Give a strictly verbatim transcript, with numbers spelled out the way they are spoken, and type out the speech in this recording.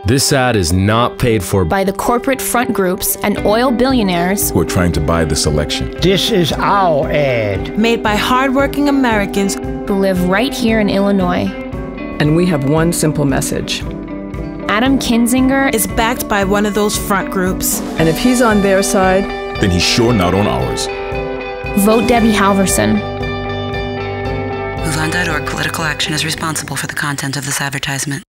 This ad is not paid for by the corporate front groups and oil billionaires who are trying to buy this election. This is our ad. Made by hardworking Americans who live right here in Illinois. And we have one simple message. Adam Kinzinger is backed by one of those front groups. And if he's on their side, then he's sure not on ours. Vote Debbie Halvorson. MoveOn dot org political action is responsible for the content of this advertisement.